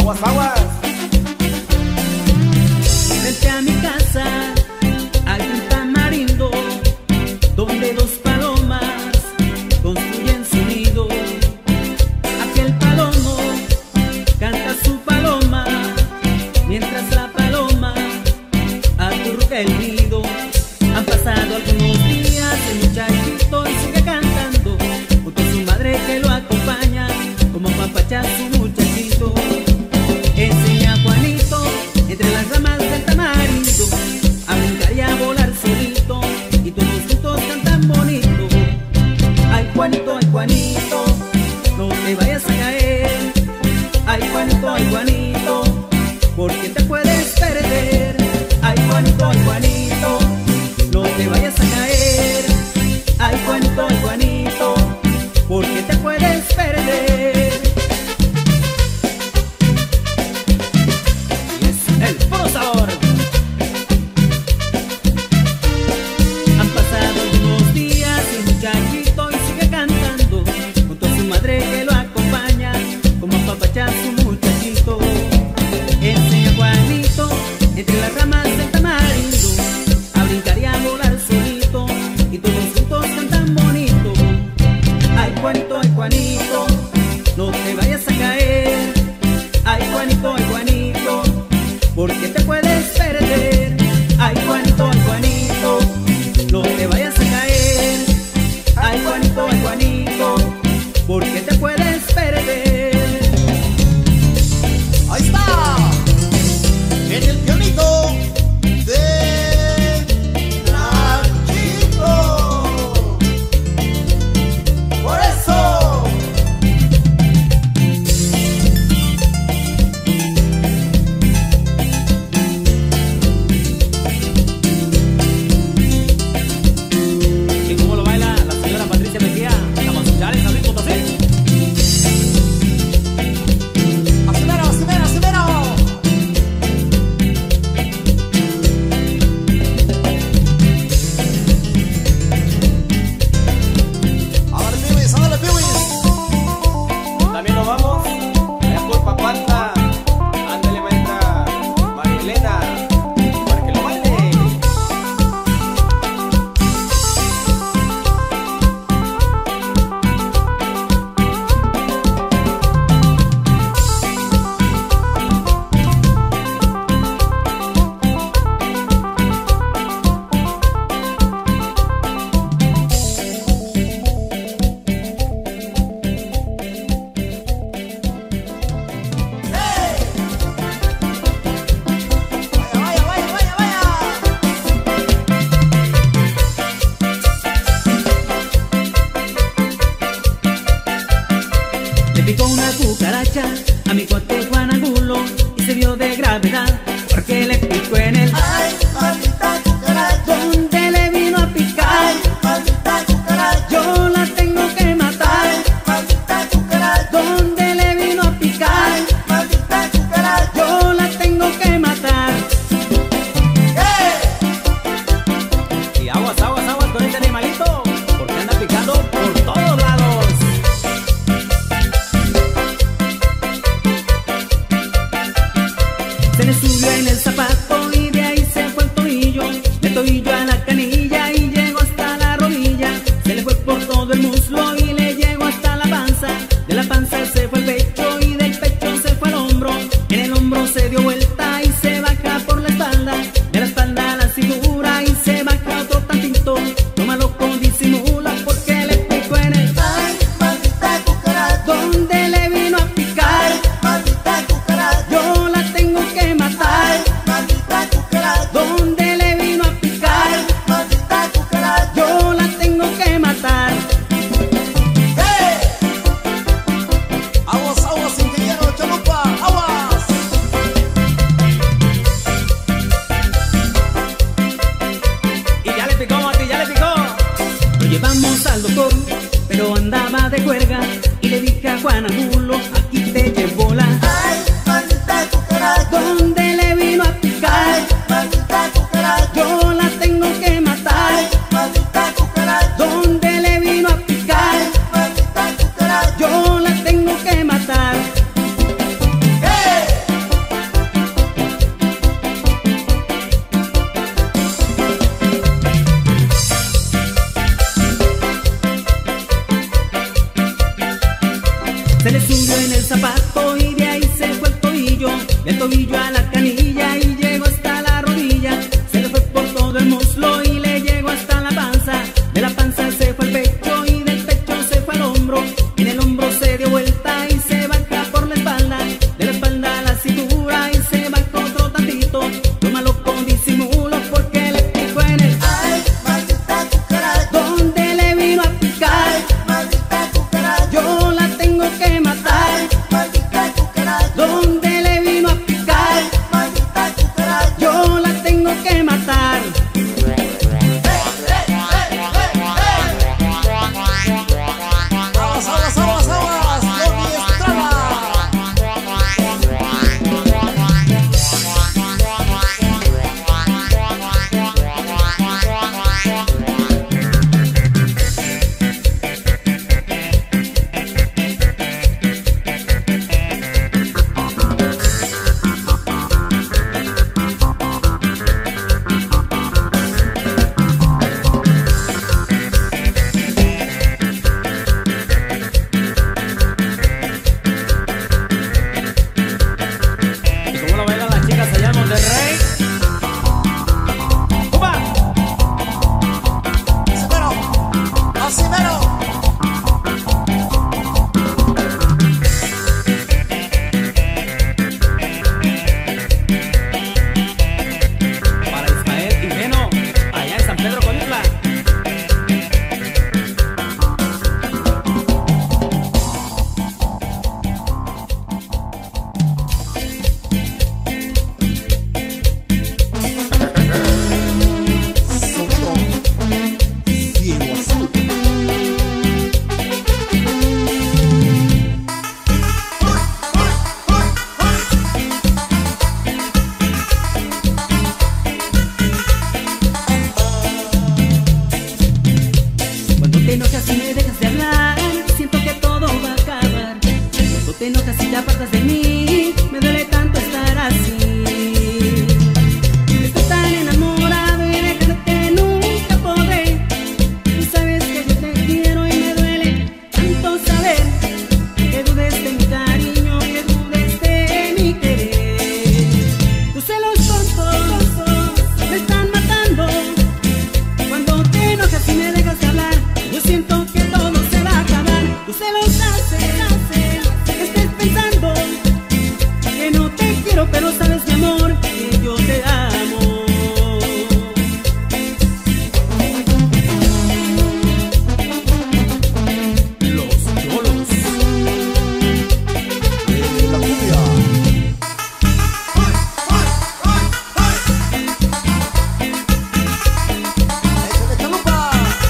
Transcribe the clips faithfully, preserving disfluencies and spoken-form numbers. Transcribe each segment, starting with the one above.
Aguas, aguas. Frente a mi casa hay un tamarindo donde dos palomas construyen su nido. Aquel palomo canta su paloma mientras la paloma acurruca el nido. Han pasado algunos días, el muchachito y sigue cantando junto a su madre que lo acompaña como papacha su muchachito. Enseña a Juanito entre las ramas del tamarindo a brincar y a volar solito, y todos juntos cantan bonito. Ay Juanito, ay Juanito, no te vayas a caer. Ay Juanito, ay Juanito, porque te puedes perder. Ay Juanito, ay Juanito, no te vayas a caer. Ay Juanito, ay Juanito, porque te puedes perder. Y es el puro sabor. Han pasado algunos días y el muchachito y sigue cantando junto a su madre que lo acompaña como papacha su muchachito. Enseña a Juanito entre las ramas del tamarindo a brincar y a volar solito, y todos juntos cantan bonito. Ay Juanito, ay Juanito, no te vayas a caer. Ay Juanito, ay Juanito, porque te puedes perder. Ay Juanito, ay Juanito, no te vayas a caer. Ay Juanito, ay Juanito, porque te puedes perder. Ahí está. En el pianito de Nachito. Por eso. ¿Y cómo lo baila la señora Patricia Mejía? Vamos a escuchar el San Luis Potosí. Acelera, acelera, acelera. A ver, Piwis, ándale, Piwis. También nos vamos. Allá por Papanta. Ándale, maestra María Elena, para que lo baile. Vaya, vaya, vaya, vaya. Le picó una cucaracha a mi cuate Juan Angulo y se vio de gravedad porque le picó en el Ay, maldita cucaracha. donde le vino a picar. Ay, maldita cucaracha. Yo la tengo que matar. Ay, maldita cucaracha. Donde le vino a picar. Ay, maldita cucaracha. Yo la tengo que matar. ¡Eh! Y aguas, aguas, aguas con este animalito, porque anda picando por todos lados. Se le subió en el zapato y de ahí se fue el tobillo. El tobillo a la canilla y llegó hasta la rodilla. Se le fue por todo el muslo y le llegó hasta la panza. De la panza se fue el pecho y del pecho se fue al hombro. En el hombro se dio vuelta y se baja por la espalda. De la espalda a la cintura y se baja otro tantito. Tómalo con disimula porque le picó en el Ay, maldita cucaracha. donde le vino a picar. Ay, maldita cucaracha. Yo la tengo que matar. Ay, maldita cucaracha. Donde le vino a picar. Ay, maldita cucaracha. Yo la tengo que matar. ¡Eh! Aguas, aguas, ingeniero Chalupa. Aguas. Y ya le picó, Mati, ya le picó. Lo llevamos al doctor, pero andaba de cuerga. Y le dije a Juan Angulo, aquí te llevo la. Ay, maldita cucaracha. Donde le vino a picar. Ay, maldita cucaracha. Yo la tengo que matar. Ay, maldita cucaracha. Donde le vino a picar. Ay, maldita cucaracha. Yo la tengo que matar. ¡Eh! del tobillo a la canilla y llegó hasta la rodilla. Se le fue por todo el muslo y le llegó hasta la panza. De la panza se fue al pecho y del pecho se fue al hombro. En el hombro se dio vuelta y se baja por la espalda. De la espalda a la cintura y se baja otro tantito. Lo malo con disimulo porque le picó en el Ay, maldita cucaracha. donde le vino a picar. Ay, maldita cucaracha. Yo la tengo que matar. Ay, maldita cucaracha. Donde le vino a picar. Ay, maldita cucaracha. Yo la tengo que matar. Aguas, aguas, aguas, aguas. Yogi Estrada. ¿Y cómo lo bailan las chicas allá en Monterrey? ¡Upa! Así mero, así mero. Para Ismael y Geno, allá en San Pedro Coyutla. Sonido Cielo Azul. Cuando te enojas y me dejas de hablar, siento que todo va a acabar. Cuando te enojas y te apartas de mí, me duele tanto estar así. Estoy tan enamorado y dejarte nunca podré. Tú sabes que yo te quiero y me duele tanto saber que dudes de mi cariño, que dudes de mi querer. Tus celos tontos me están matando. Cuando te enojas y me dejas de hablar, yo siento que todo se va a acabar. Tus celos hacen, hacen que estés pensando que no te quiero, pero sabes, mi amor, que yo te amo. Los cholos. De la cumbia. Échale chalupa.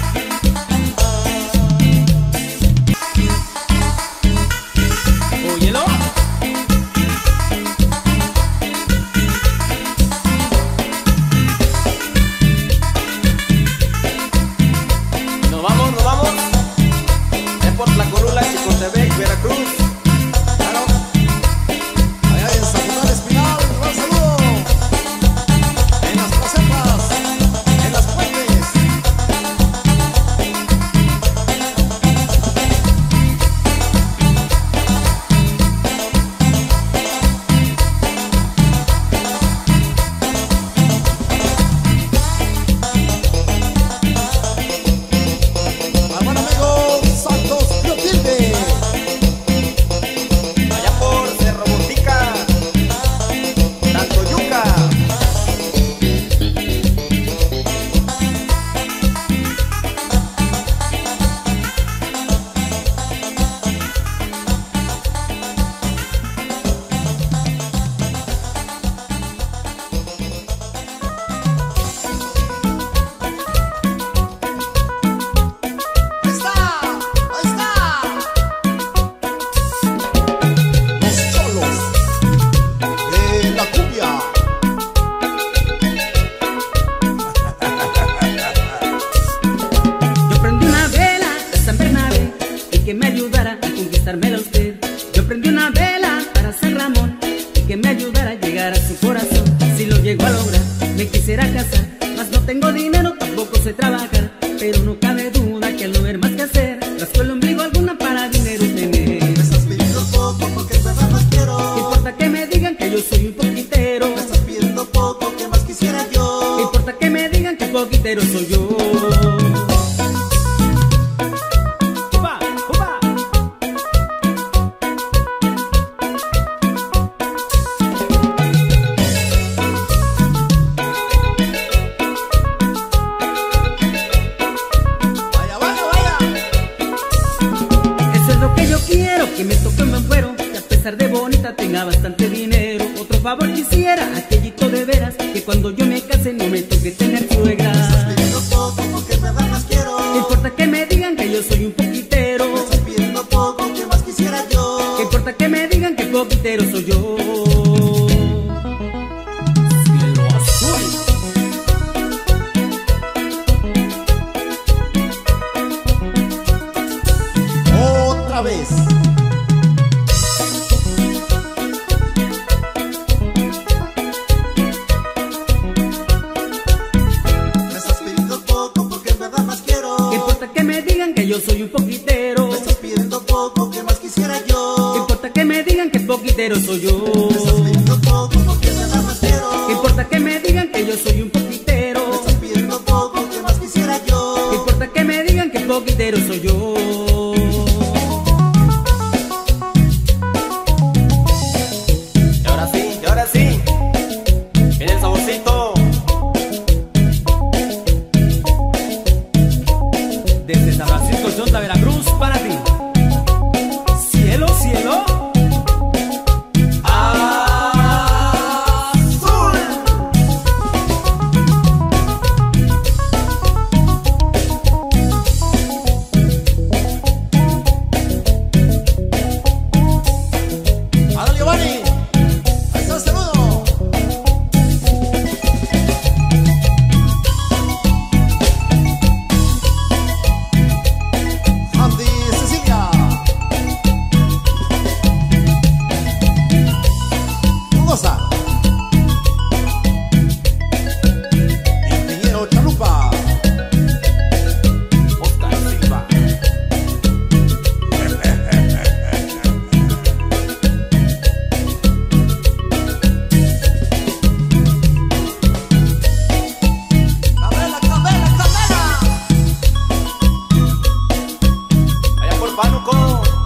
Óyelo. Nos vamos, nos vamos. Es por Tlacolula, Chicontepec, Veracruz. Claro. Allá en San Juan Espinal, un gran saludo. En las placetas, en las puentes. Al buen amigo Santos Clotilde. Allá por Cerro Botica, Tantoyuca. Ahí está, ahí está. Los cholos de la cumbia. Yo prendí una vela de San Bernabé y que me ayudara a conquistármela a usted. Yo prendí una vela para San Ramón y que me ayudara a llegar a su corazón. Si lo llego a lograr, me quisiera casar, mas no tengo dinero, tampoco sé trabajar. Pero no cabe duda que al no ver más que hacer, rasco el ombligo alguna para dinero tener. Me estás pidiendo poco porque en verdad no quiero. ¿Qué importa que me digan que yo soy un poquitero. Me estás pidiendo poco, ¿qué más quisiera yo? ¿Qué importa que me digan que poquitero soy yo? ¡Upa! ¡Upa! Vaya, vaya, vaya. Eso es lo que yo quiero, que me toque un buen fuero, que a pesar de bonita tenga bastante dinero. Otro favor quisiera, aquellito de veras, que cuando yo me case no me toque tener suegra. Me estás pidiendo poco, porque me da más quiero. ¿Qué importa que me digan que yo soy un poquitero? Me estás pidiendo poco, ¿qué más quisiera yo? ¿Qué importa que me digan que poquitero soy yo? Cielo azul. Otra vez. Me estás pidiendo poco, porque me da más quiero. ¿Qué importa que me digan que yo soy un poquitero? Me estás pidiendo poco, ¿qué más quisiera yo? ¿Qué importa que me digan que poquitero soy yo? Me estás pidiendo poco, porque me da más quiero. ¿Qué importa que me digan que yo soy un poquitero? Me estás pidiendo poco, ¿qué más quisiera yo? ¿Qué importa que me digan que poquitero soy yo? Y ahora sí, y ahora sí. Viene el saborcito. Desde San Francisco Chonta, Veracruz, para ti. Cielo, cielo. Azul. ¡Hágale, Giovanni! ¡Ahí está el saludo! Andy Cecilia. Goza. Ingeniero Chalupa. Oscar Silva. Cabela, cabela, cabela. Allá por Pánuco.